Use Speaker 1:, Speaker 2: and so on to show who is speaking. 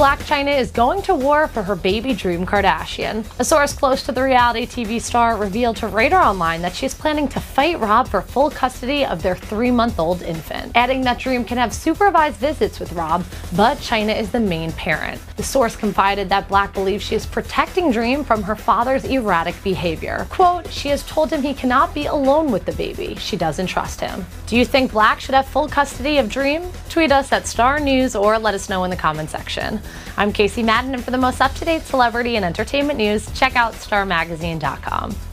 Speaker 1: Blac Chyna is going to war for her baby Dream Kardashian. A source close to the reality TV star revealed to Radar Online that she is planning to fight Rob for full custody of their 3-month-old infant, adding that Dream can have supervised visits with Rob, but Chyna is the main parent. The source confided that Blac believes she is protecting Dream from her father's erratic behavior. Quote, "She has told him he cannot be alone with the baby. She doesn't trust him." Do you think Blac should have full custody of Dream? Tweet us at Star News or let us know in the comment section. I'm Casey Madden, and for the most up-to-date celebrity and entertainment news, check out starmagazine.com.